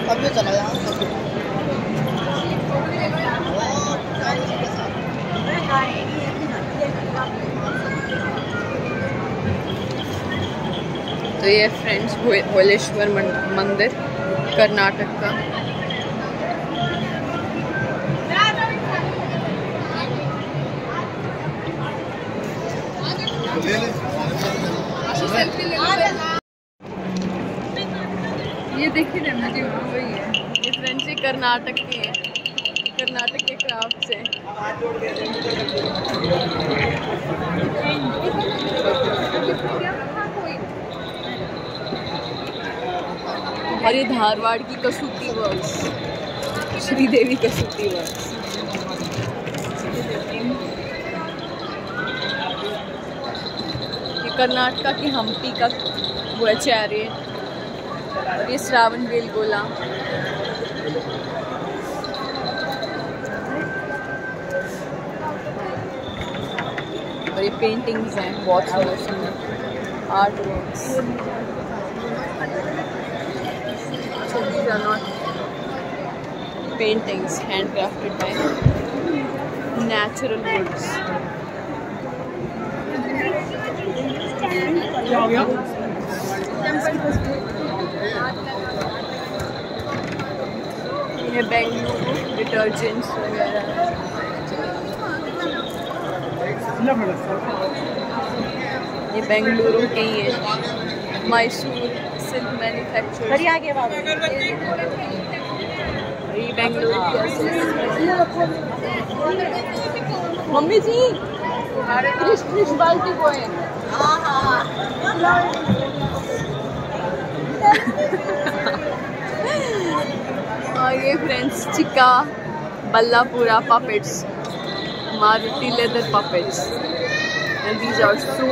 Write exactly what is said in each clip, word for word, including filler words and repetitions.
अभी चला यहाँ तो ये फ्रेंड्स होलेश्वर मंदिर कर्नाटक का। ये देखिए ना जी, वही है ये फ्रेंड्स, ये कर्नाटक के हैं, कर्नाटक के क्राफ्ट्स हैं। और ये धारवाड़ की कसूती वर्क्स, श्रीदेवी कसूती वर्क्स। ये कर्नाटका की हम्पी का वो है चैरियट। और ये श्रावण बेलगोला। और ये पेंटिंग्स हैं बहुत सुंदर सुंदर art works. These are not paintings handcrafted by natural woods. क्या हो गया? ये बेंगलुरु डिटर्जेंट्स वगैरह। ये बेंगलुरु के ही है, मैसूर सिल्क मैन्युफैक्चर। ये बेंगलुरु की मम्मी जी कृष्ण बाल्टी को है। और ये friends Chikka Ballapura puppets, Maruti leather puppets, and these are so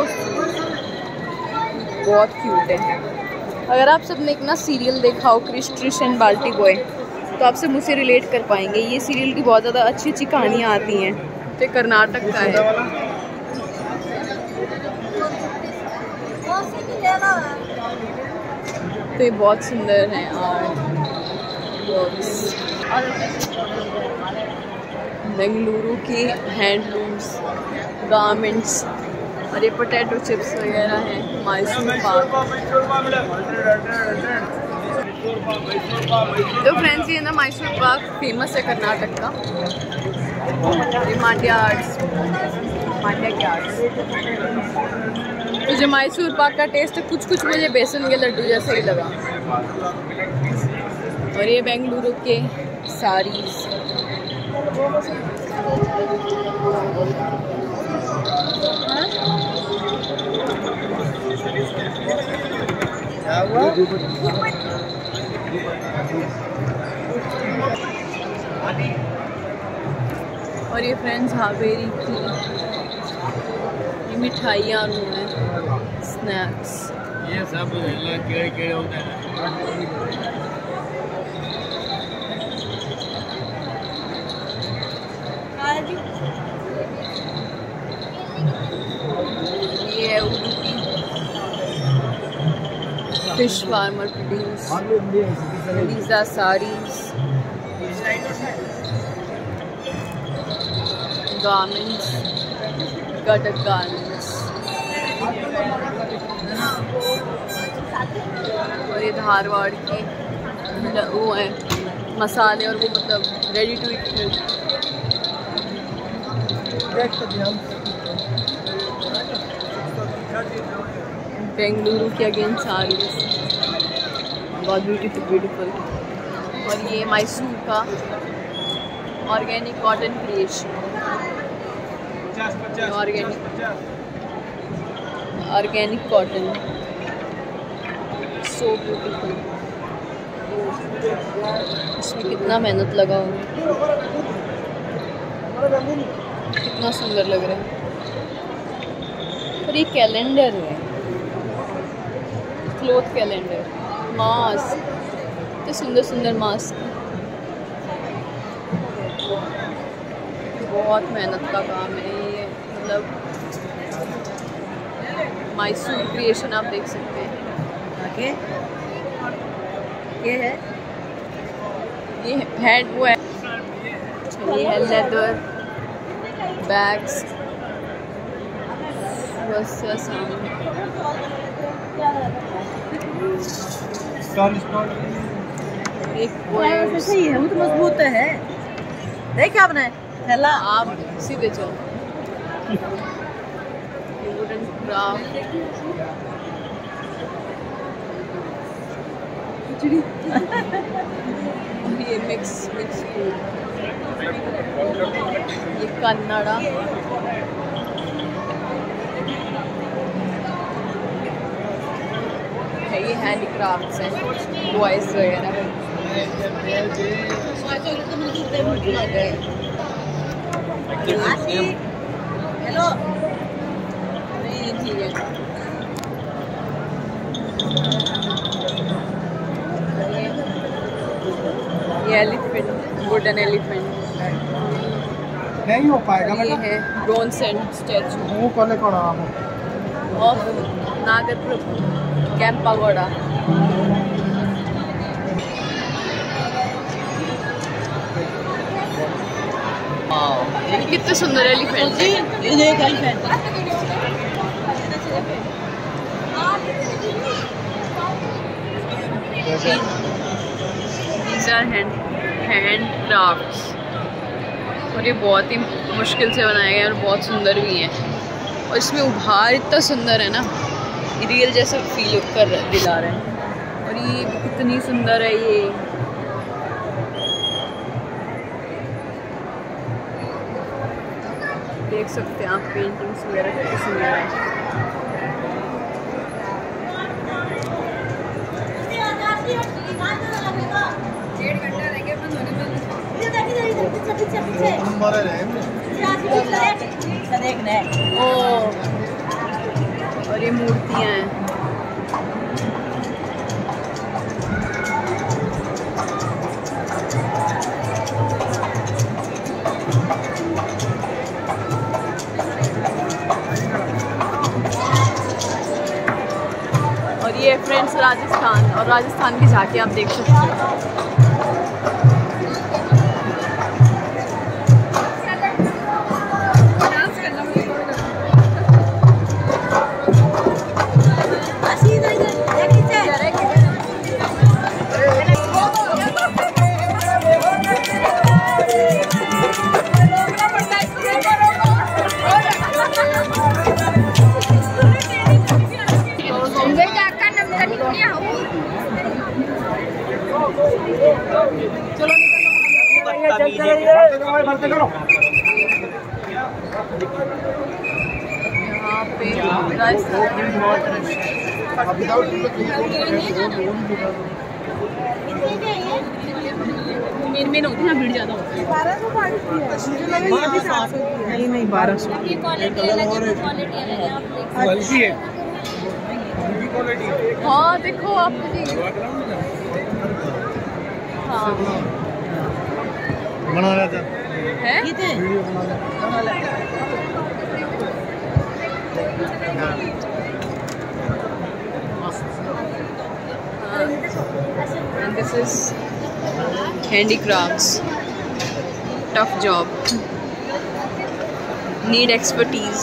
बहुत क्यूट है। अगर आप सबने एक ना सीरियल देखा हो क्रिश ट्रिश एंड बाल्टी बॉय, तो आप सब मुझसे रिलेट कर पाएंगे। ये सीरियल की बहुत ज़्यादा अच्छी अच्छी कहानियाँ आती हैं। तो कर्नाटक का है। तो ये बहुत सुंदर है आर्ट वर्क्स। बेंगलुरु की हैंडलूम्स, गारमेंट्स। और ये पोटैटो चिप्स वगैरह हैं। मैसूर पाक। तो फ्रेंड्स ये ना मैसूर पाक फेमस है कर्नाटक का। ये मांड्या आर्ट्स, मांड्या के आर्ट्स। तो जो मैसूर पाक का टेस्ट है, कुछ कुछ मुझे बेसन के लड्डू जैसा ही लगा। और ये बेंगलुरु के साड़ीज। और ये फ्रेंड्स हावेरी की ये मिठाइयाँ हैं, स्नैक्स। ये सब केड़े केड़े होते हैं। ये है Udupi fish farmer produce. These are sarees, garments, Gadak garments। और ये धारवाड़ के वो है मसाले, और वो मतलब ready to eat food. Bengaluru की अगेन साड़ीज, बहुत ब्यूटीफुल ब्यूटीफुल। और ये मैसूर का organic cotton creation, organic organic cotton, so beautiful. इसमें कितना मेहनत लगा हुआ है, कितना सुंदर लग रहा है। और ये कैलेंडर है, क्लॉथ कैलेंडर, मास्क, तो सुंदर सुंदर मास्क। बहुत मेहनत का काम है ये, मतलब मैसूर क्रिएशन आप देख सकते हैं। आगे ये है ये हैंड वो है, ये है लेदर बैग्स, बस एक सही है, वो तो मजबूत है। देख क्या बनाए थैला, आप सीधे चलो। वुडन क्राफ्ट, ये मिक्स मिक्स फूड, ये कन्नड़ा, है ये हैंडीक्राफ्ट्स हैं, टॉयज वगैरह। हेलो ठीक है। ये एलिफेंट, वुडन एलिफेंट नहीं हो पाएगा। ये है ब्रोंज स्टैचू वो कले कौन ऑफ नागर प्रभु कैंपागोड़ा। कितने सुंदर एलिफेंट है। ये एक elephant These are hand hand crafts और ये बहुत ही मुश्किल से बनाए गए हैं और बहुत सुंदर भी हैं। और इसमें उभार इतना सुंदर है ना, रियल जैसा फील कर दिला रहे हैं। और ये कितनी सुंदर है, ये देख सकते हैं आप, पेंटिंग्स वगैरह कितनी सुंदर है। डेढ़ घंटा रह गया बंद होने में। ओ, और ये मूर्तियाँ हैं। और ये फ्रेंड्स राजस्थान, और राजस्थान की झांकी आप देख सकते हैं। यहाँ पे राजस्थान में बहुत रश है। मेन मेन होती है, भीड़ ज़्यादा होती है। नहीं नहीं बारह सौ हाँ देखो आप जी, हाँ बना रहा था है and this is handicrafts, tough job, need expertise.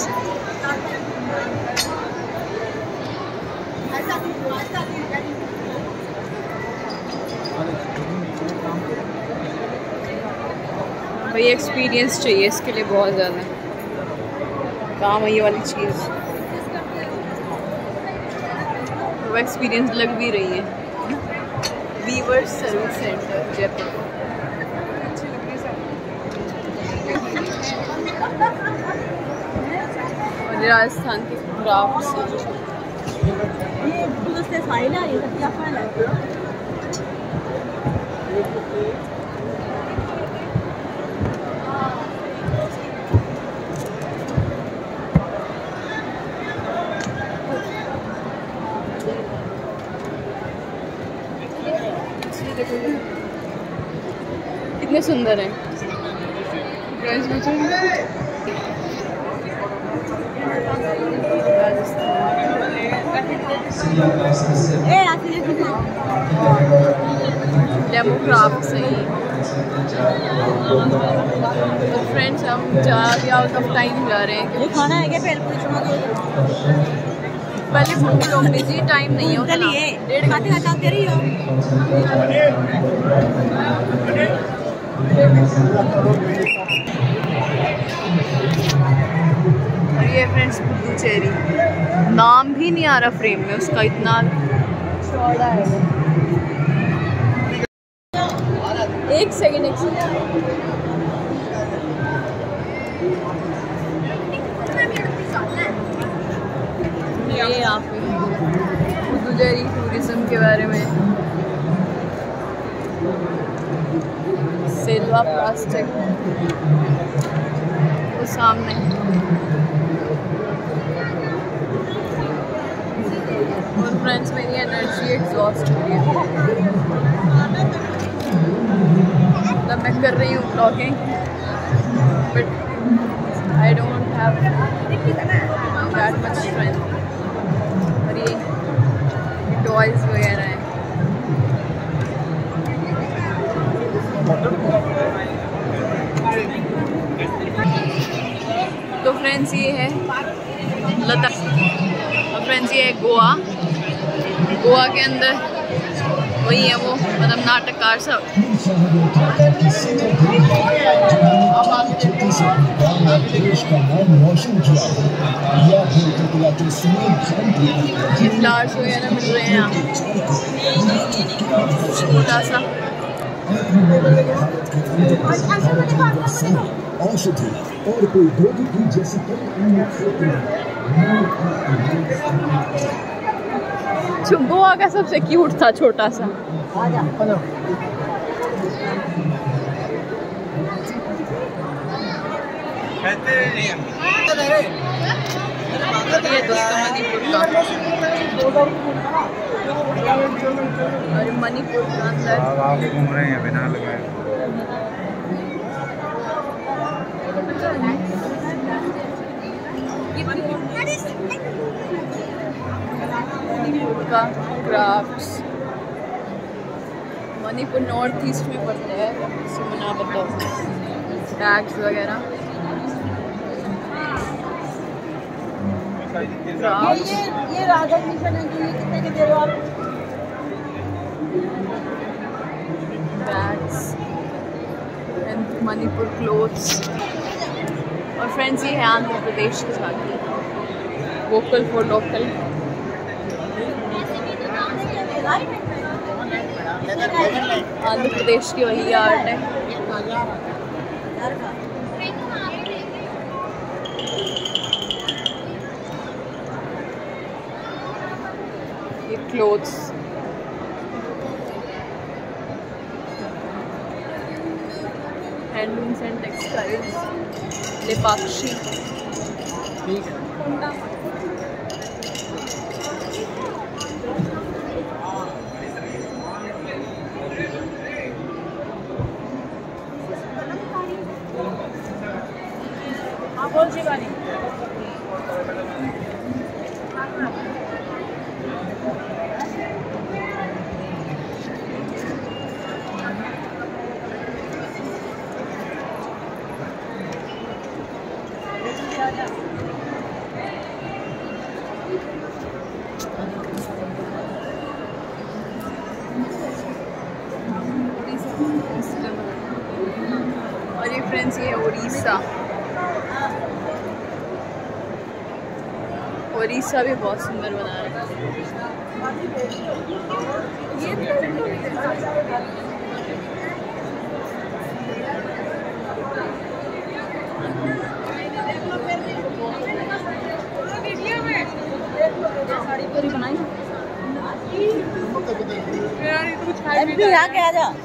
भाई एक्सपीरियंस चाहिए इसके लिए बहुत ज़्यादा, काम है ये वाली चीज़। वो एक्सपीरियंस लग भी रही है। Weavers service centre Jaipur. और राजस्थान के क्राफ्ट्स कितने सुंदर हैं। ए डेमो क्राफ्ट से ही। तो फ्रेंड्स हम जा भी आउट ऑफ टाइम जा रहे हैं। ये खाना है क्या पहले पहले भूख लोग बिजी टाइम नहीं होता ना। डेढ़ खाते खाता दे रही हो। और ये फ्रेंड्स पुडुचेरी, नाम भी नहीं आ रहा फ्रेम में उसका, इतना चौड़ा है। एक सेकेंड एक सेकेंड ये यहाँ पे पुडुचेरी टूरिज्म के बारे में। सेल्वा प्लास्टिक वो सामने। और फ्रेंड्स मेरी एनर्जी एग्जॉस्ट हो गई है, मतलब मैं कर रही हूँ blogging but I don't have that much strength. और ये टॉयज वगैरह हैं। तो फ्रेंड्स ये है लद्दाख। और फ्रेंड्स ये है गोवा। गोवा के अंदर वही है वो, मतलब नाटककार सब। फ्लावर्स वगैरह मिल रहे हैं यहाँ छोटा सा। औषधि और कोई रोगी की जैसी गोवा का सबसे क्यूट था छोटा सा। ये दोस्तों मणिपुर का, और मणिपुर के अंदर घूम रहे हैं बिना लगाए। मणिपुर का क्राफ्ट्स। मणिपुर नॉर्थ ईस्ट में पड़ता है, सुना बताओ। बैग्स वगैरह ये ये राधा कृष्ण है, ये कितने के दे रहे हो आप? Bags and Manipur clothes. और फ्रेंड्स ये है आंध्र प्रदेश की झांकी, vocal for local. Andhra Pradesh की वही आर्ट है। ये clothes, handlooms and textiles, Lepakshi. बोल जी बारी। और ये फ्रेंड्स ये उड़ीसा। उड़ीसा भी बहुत सुंदर बना रहा है। साड़ी पूरी बनाई आके आजा।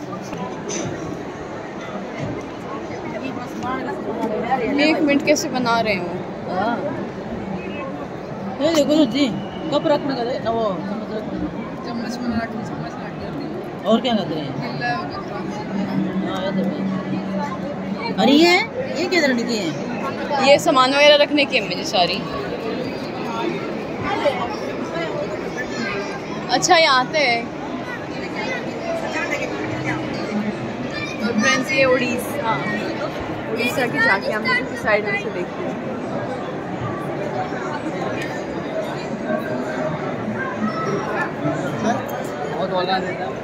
एक मिनट कैसे बना रहे हो? ये देखो जी, कप रखने का ना वो चम्मच में रखनी, चम्मच रखनी। और क्या कर रहे हैं? अरे ये ये क्या तरह की है? ये सामान वगैरह रखने की है मुझे सारी। अच्छा यहाँ आते हैं। ये उड़ीसा, उड़ीसा की झांकी हमने किसी साइड में से देखी है। बहुत वाला देता है।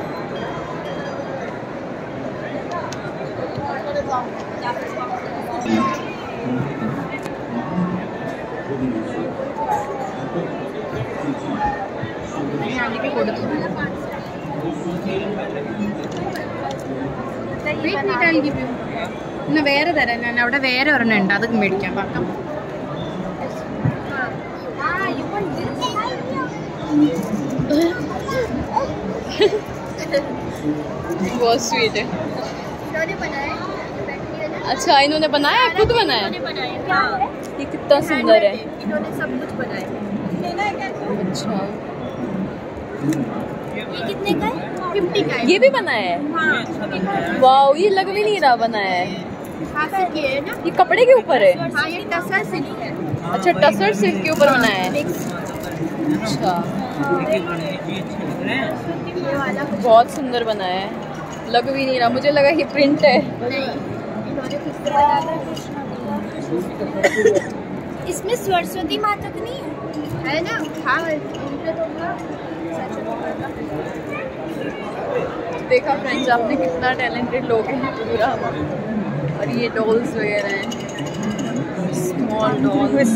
എന്നാ വേറെ തരാം ഞാൻ അവിടെ വേറെ ഒരെണ്ണം ഉണ്ട് അത് മേടിക്കാം പാക്കാം बहुत स्वीट है। अच्छा इन्होंने बनाया, खुद बनाया? ये कितना सुंदर है। इन्होंने सब कुछ बनाया। अच्छा ये कितने का है? फिफ्टी का है। ये भी बनाया है? वाओ, ये लग भी नहीं रहा बनाया है। हाथ से किए है ना? ये कपड़े के ऊपर है? हाँ ये टसर सिल्क है। अच्छा टसर सिल्क के ऊपर बनाया है। अच्छा ये वाला बहुत सुंदर बनाया है, लग भी नहीं रहा, मुझे लगा ये प्रिंट है। नहीं, इन्होंने खुद से बनाया था। इसमें सरस्वती माता का नहीं है है ना? हाँ उनके तो देखा फ्रेंड्स आपने कितना टैलेंटेड लोग हैं पूरा। और ये डॉल्स वगैरह हैं, स्मॉल डॉल्स।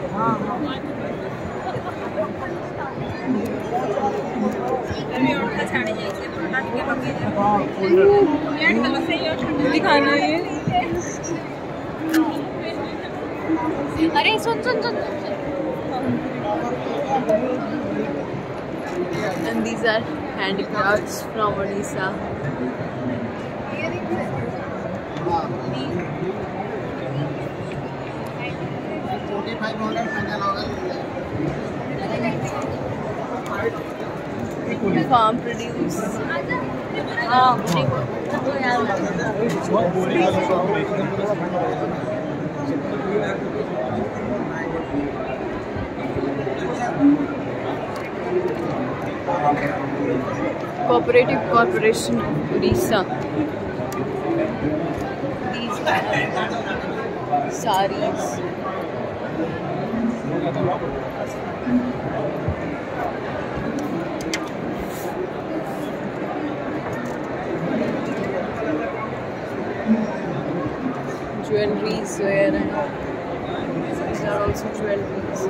दिखाना है। अरे सुन सुन सुन And these are handicrafts from Odisha. Farm produce. Cooperative Corporation of Odisha. These are saris. Jewelries वगैरह हैं. These are also jewelries.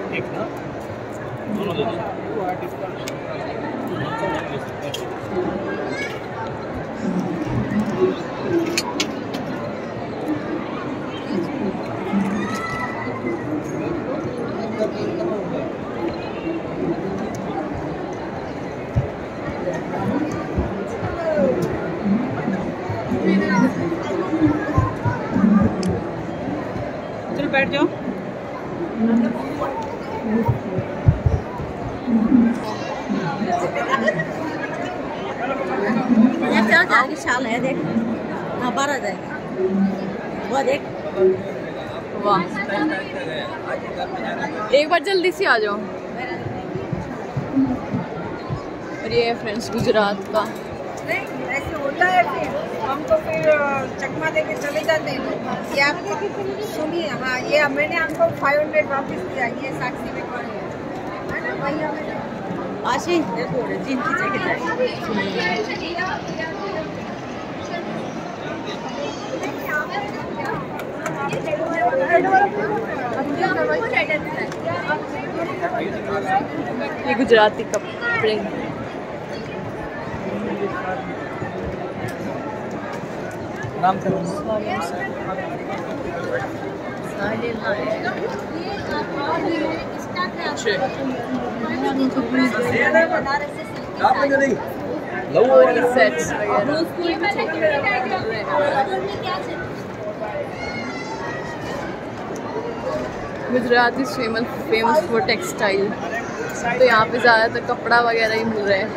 चलो बैठ जाओ। आगे शाल है देख। हाँ बारह जाएगा वो देख। वाह, एक बार जल्दी से आ जाओ। और ये है फ्रेंड्स गुजरात का। ऐसे होता है फिर हम तो फिर चकमा देके चले जाते हैं। ये आप सुनिए, हाँ ये मैंने आपको फाइव हंड्रेड वापस दिया। ये साक्षी में कौन है ना भैया? आशीष देखो जिन खींचे खींचे ये गुजराती कपड़े। नाम से और ये सेट्स वगैरह। Gujarat is famous famous for textile, तो यहाँ पे ज़्यादातर कपड़ा वगैरह ही मिल रहा है।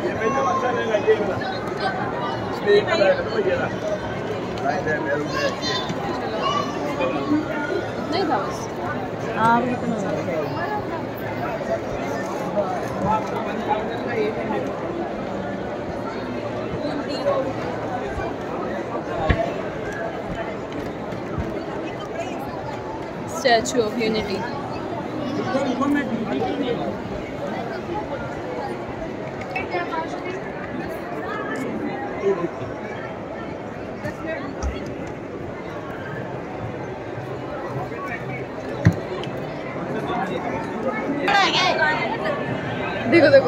नहीं था बस। हाँ स्टैचू ऑफ यूनिटी। देखो देखो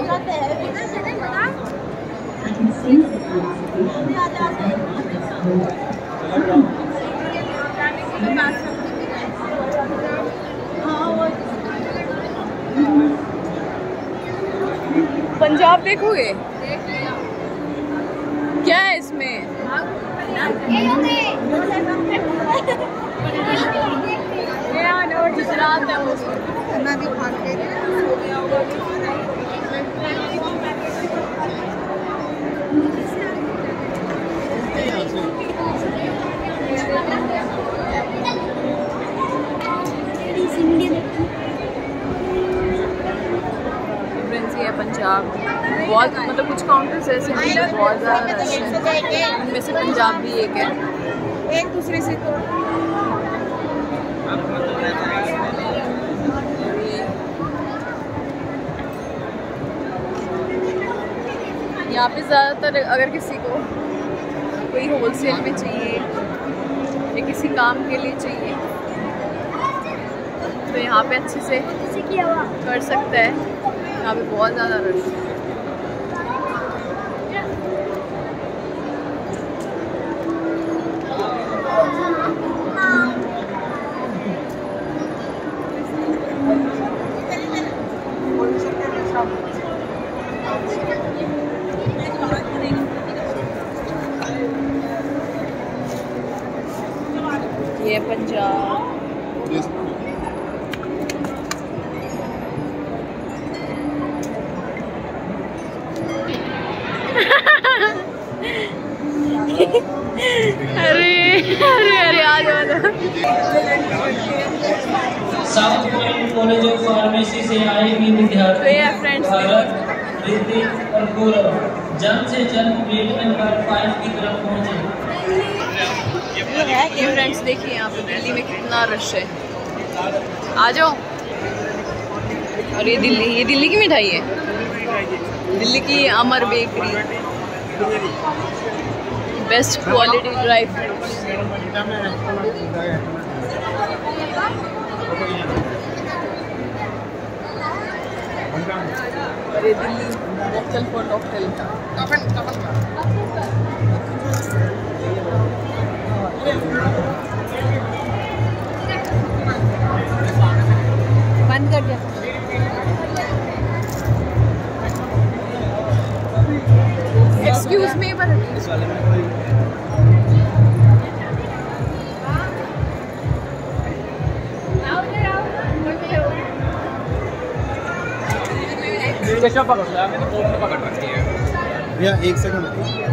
पंजाब देखोगे क्या है इसमें? गुजरात है वो भी भाग गए पंजाब बहुत मतलब कुछ काउंटर्स ऐसे हैं बहुत ज़्यादा रश है, उनमें से पंजाब भी एक है। एक दूसरे से तो यहाँ पे ज़्यादातर अगर किसी को कोई होलसेल में चाहिए या किसी काम के लिए चाहिए तो यहाँ पे अच्छे से कर सकता है। यहाँ पे बहुत ज़्यादा रश है। ये पंजाब अरे अरे अरे आ जाओ। South Point College of Pharmacy से आए भी विद्यार्थी भारत, ऋतिक और गौरव जल्द से जल्द प्लेट नंबर फाइव की तरफ पहुंचे। ये फ्रेंड्स देखिए यहाँ पे दिल्ली में कितना रश है, आ जाओ। और ये दिल्ली ये दिल्ली की मिठाई है, दिल्ली की Amar bakery, best quality dry fruits. और ये दिल्ली वोकल फॉर डॉक्टर बंद कर दिया। एक्सक्यूज मी पर भैया एक सेकंड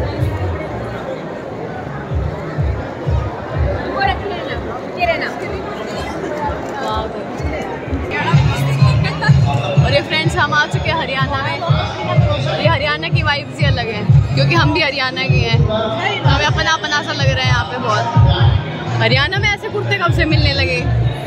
और ये फ्रेंड्स हम आ चुके हैं हरियाणा में। और ये हरियाणा की वाइब्स ही अलग है क्योंकि हम भी हरियाणा के हैं, तो हमें अपना अपना सा लग रहा है यहाँ पे बहुत। हरियाणा में ऐसे कुर्ते कब से मिलने लगे?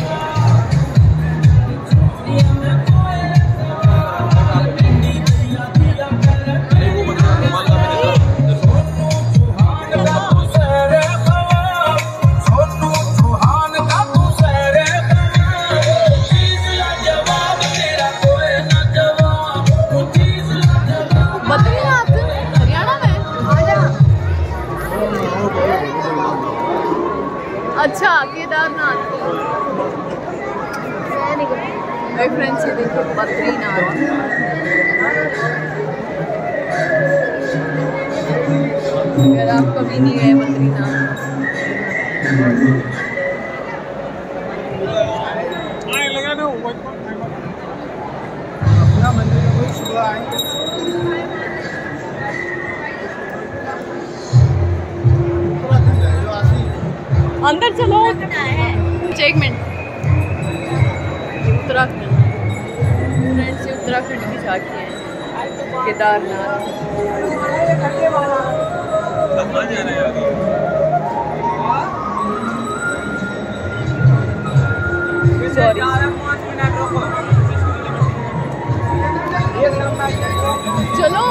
अच्छा केदारनाथ। मेरे फ्रेंड्स ये देखो बद्रीनाथ। अगर आप कभी नहीं गए बद्रीनाथ अंदर चलो। एक मिनट, उत्तराखंड फ्रेंड्स, ये उत्तराखंड की झांकी है केदारनाथ। सॉरी। चलो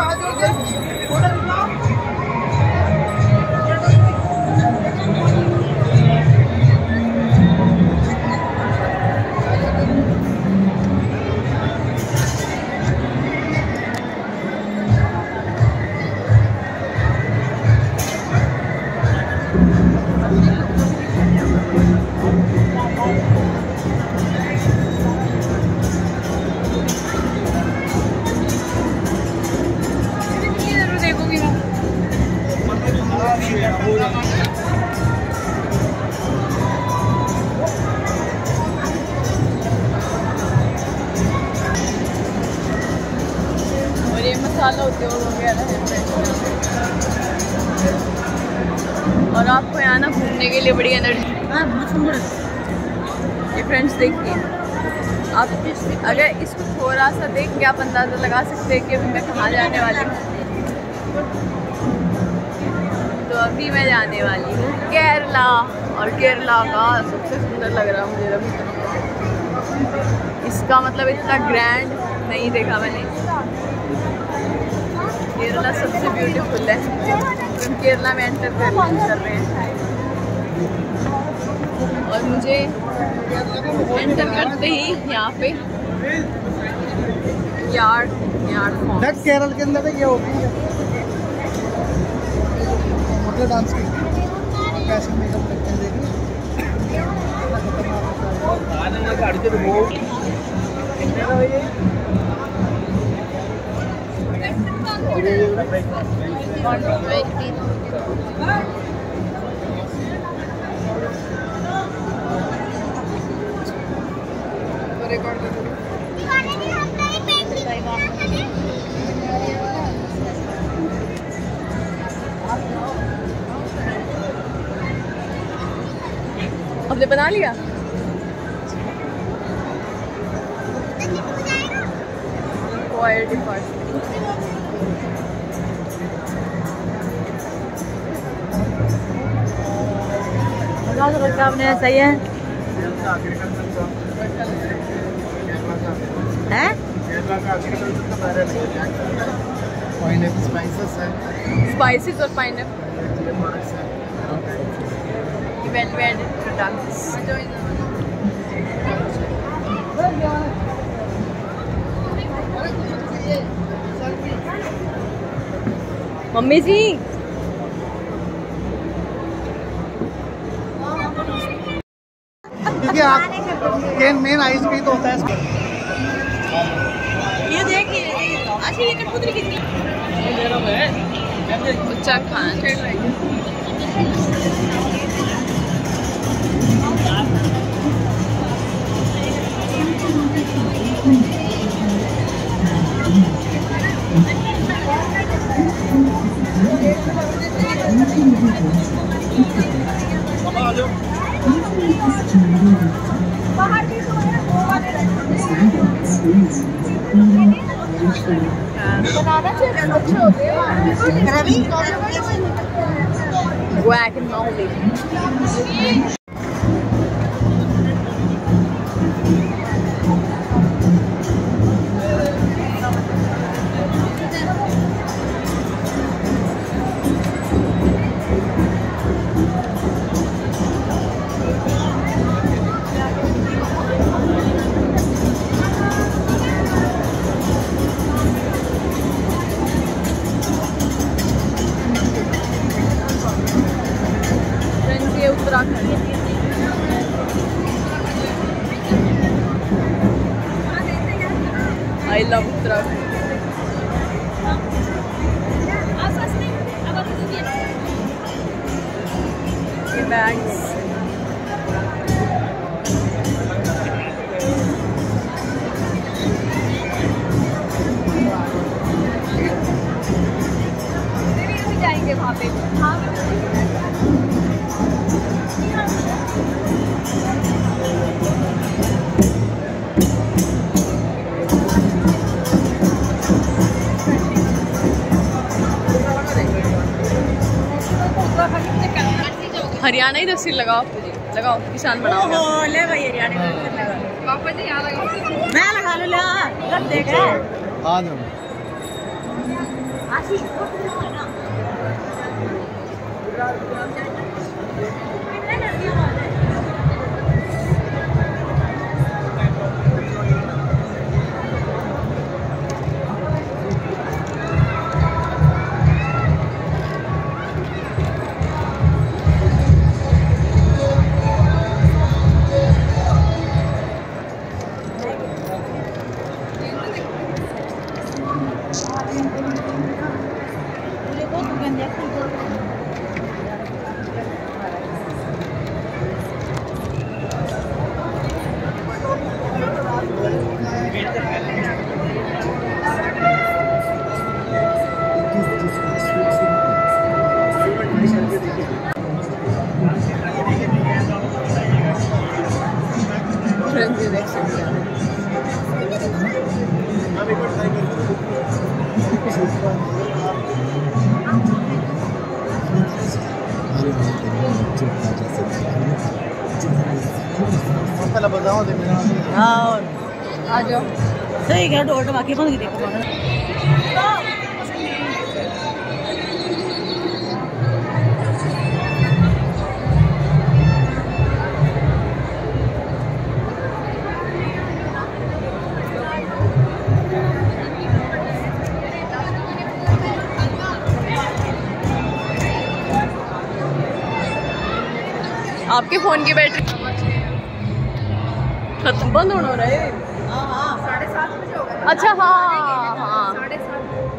मसाला उद्योग वगैरह है और आपको यहाँ ना घूमने के लिए बड़ी एनर्जी। ये फ्रेंड्स देखिए, आप अगर इसको थोड़ा सा देख के आप अंदाज़ा लगा सकते हैं कि अभी मैं कहाँ जाने वाली हूँ। तो अभी मैं जाने वाली हूँ केरला, और केरला का सबसे सुंदर लग रहा है मुझे अभी। इसका मतलब इतना ग्रैंड नहीं देखा मैंने। केरला सबसे ब्यूटीफुल है। हम केरला में एंटर कर रहे हैं और मुझे एंटर करते ही यहाँ पे यार्ड यार्ड फॉर्म केरल के अंदर ये हो गई मतलब डांस की कैसे मेकअप करते हैं देखिए। आपने बना लिया? आपने सही है हैं? स्पाइसेस और pineapple value added products. Mummy ji क्योंकि आपके मेन आइस भी तो होता है। ये देखिए अच्छा ये कठपुतली कितनी अच्छा खाना चल रहा है। बनाना चाहिए अच्छे होते हैं guacamole। I love Uttarakhand. ये bags. जाएंगे वहाँ पे। हाँ हरियाणा ही तस्वीर लगाओ। लगाओ किसान बनाओ। ओहो ले भाई यानी पापा जी यहाँ लगाओ। मैं लगा लूँ ले कर देगा आ जाओ आशीष पहले बताओ दे मेरा हाँ आ जाओ। सही कह डोट बाकी बंद की देखो आपके फोन की बैटरी खत्म बंद होना हो रहा है। साढ़े सात बजे होगा। अच्छा हाँ हाँ साढ़े सात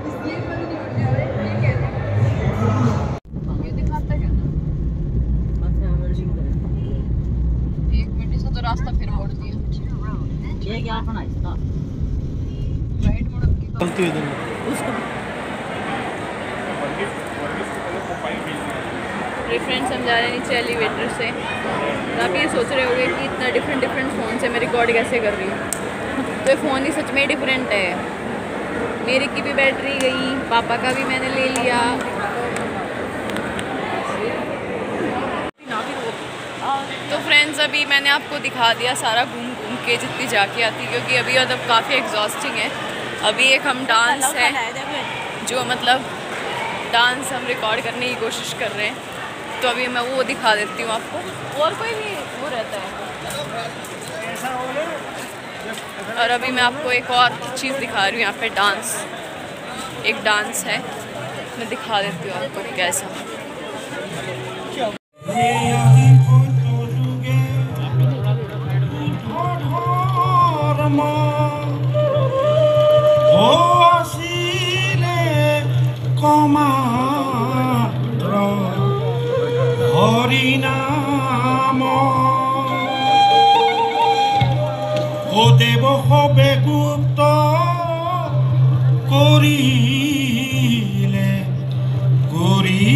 ये दिखाता क्या एक मिनट से तो रास्ता फिर मोड़ दिया। ये क्या बना इसका राइट मोड़ की गलती है इधर उसको फ्रेंड्स हम जा रहे हैं नीचे एलिवेटर से। और आप ये सोच रहे होंगे कि इतना डिफरेंट डिफरेंट फ़ोन से मैं रिकॉर्ड कैसे कर रही हूँ। तो ये फ़ोन ही सच में डिफरेंट है। मेरे की भी बैटरी गई, पापा का भी मैंने ले लिया। तो फ्रेंड्स अभी मैंने आपको दिखा दिया सारा घूम घूम के जितनी जाके आती, क्योंकि अभी मतलब काफ़ी एग्जॉस्टिंग है। अभी एक हम डांस है जो मतलब डांस हम रिकॉर्ड करने की कोशिश कर रहे हैं, तो अभी मैं वो दिखा देती हूँ आपको। और कोई भी वो रहता है। और अभी मैं आपको एक और चीज़ दिखा रही हूँ, यहाँ पे डांस, एक डांस है, मैं दिखा देती हूँ आपको कैसा। দেব হবে গুপ্ত করিলে করি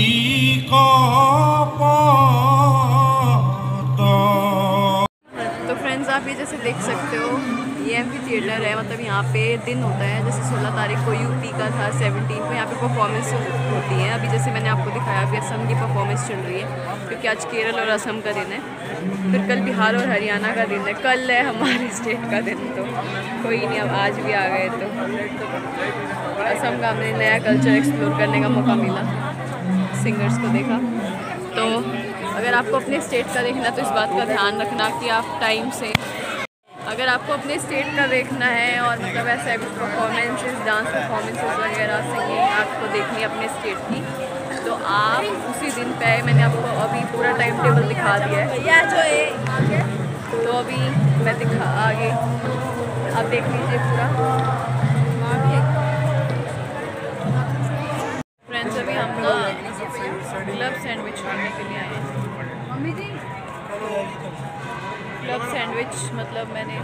কপত। तो फ्रेंड्स आप ये जैसे देख सकते हो, ये एम्फी थिएटर है। मतलब यहाँ पे दिन होता है, जैसे सोलह तारीख को यूपी का था, सेवनटीन को यहाँ पे परफॉर्मेंस होती है। अभी जैसे मैंने आपको दिखाया अभी असम की परफॉर्मेंस चल रही है, क्योंकि आज केरल और असम का दिन है। फिर कल बिहार और हरियाणा का दिन है, कल है हमारे स्टेट का दिन। तो कोई नहीं, अब आज भी आ गए। तो असम का हमें नया कल्चर एक्सप्लोर करने का मौका मिला, सिंगर्स को देखा। तो अगर आपको अपने स्टेट का देखना तो इस बात का ध्यान रखना कि आप टाइम से, अगर आपको अपने स्टेट का देखना है और मतलब ऐसा कुछ परफॉर्मेंसेस, डांस परफॉर्मेंसेस वगैरह सिंगिंग आपको देखनी है अपने स्टेट की, तो आप उसी दिन पे, मैंने आपको अभी पूरा टाइम टेबल दिखा दिया है या जो है, तो अभी मैं दिखा आगे आप देख लीजिए पूरा। फ्रेंड्स अभी हम ना क्लब सैंडविच खाने के लिए आए हैं। मम्मी जी क्लब सैंडविच मतलब मैंने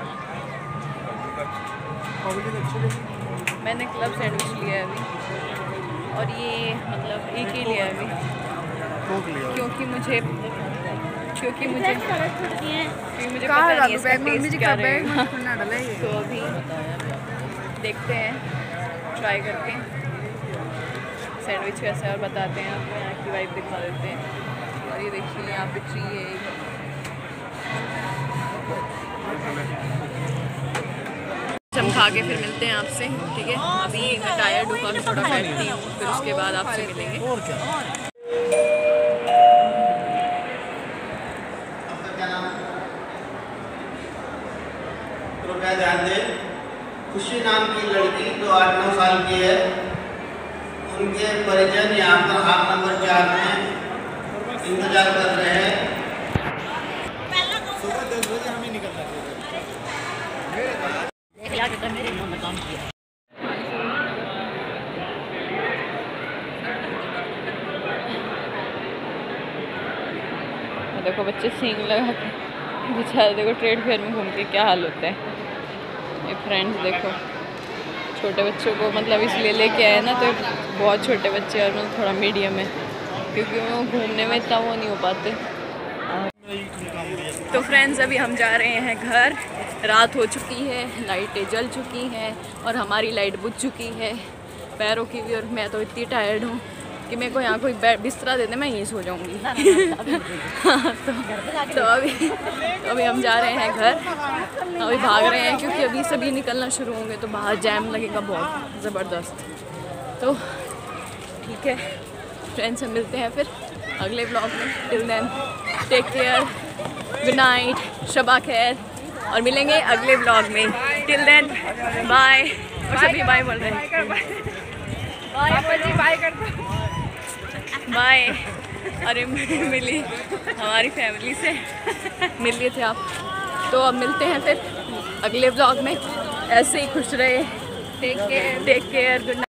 मैंने क्लब सैंडविच लिया है अभी, और ये मतलब एक ही लिया है अभी, क्योंकि मुझे क्योंकि मुझे क्योंकि मुझे पता नहीं है इसका टेस्ट क्या रहेगा। तो अभी देखते हैं, ट्राई करके सैंडविच कैसा है और बताते हैं आपको। यहाँ की वाइब दिखा देते हैं। और ये देखिए यहाँ पे ट्री है। हम खा के फिर मिलते हैं आपसे, ठीक है। अभी मैं टायर्ड हूँ, काफ़ी थोड़ा बैठती हूँ, फिर उसके बाद आपसे मिलेंगे। कृपया ध्यान दें, खुशी नाम की लड़की जो आठ नौ साल की है, उनके परिजन यहाँ पर हाथ नंबर चार में इंतजार कर रहे हैं। सुबह दस बजे हमें निकलना है। देखो बच्चे सींग लगा के बेचारे, देखो ट्रेड फेयर में घूम के क्या हाल होता है। ये फ्रेंड्स देखो, छोटे बच्चों को मतलब इसलिए लेके आए ना, तो बहुत छोटे बच्चे और मतलब थोड़ा मीडियम है, क्योंकि वो घूमने में इतना वो नहीं हो पाते। तो फ्रेंड्स अभी हम जा रहे हैं घर, रात हो चुकी है, लाइटें जल चुकी हैं और हमारी लाइट बुझ चुकी है पैरों की भी। और मैं तो इतनी टायर्ड हूँ कि मेरे को यहाँ कोई बिस्तरा दे दे, मैं यहीं सो जाऊँगी। तो, तो अभी तो अभी हम जा रहे हैं घर, अभी भाग रहे हैं क्योंकि अभी सभी निकलना शुरू होंगे तो बाहर जैम लगेगा बहुत ज़बरदस्त। तो ठीक है फ्रेंड्स, हम मिलते हैं फिर अगले ब्लॉग में। Till then take care, good night, शबा खैर, और मिलेंगे अगले ब्लॉग में। Till then bye. और सभी बाय बोल रहे हैं, बाय कर दो, बाय। अरे मिली हमारी फैमिली से मिल लिए थे आप, तो अब मिलते हैं फिर अगले ब्लॉग में। ऐसे ही खुश रहे, take care, take care, good night.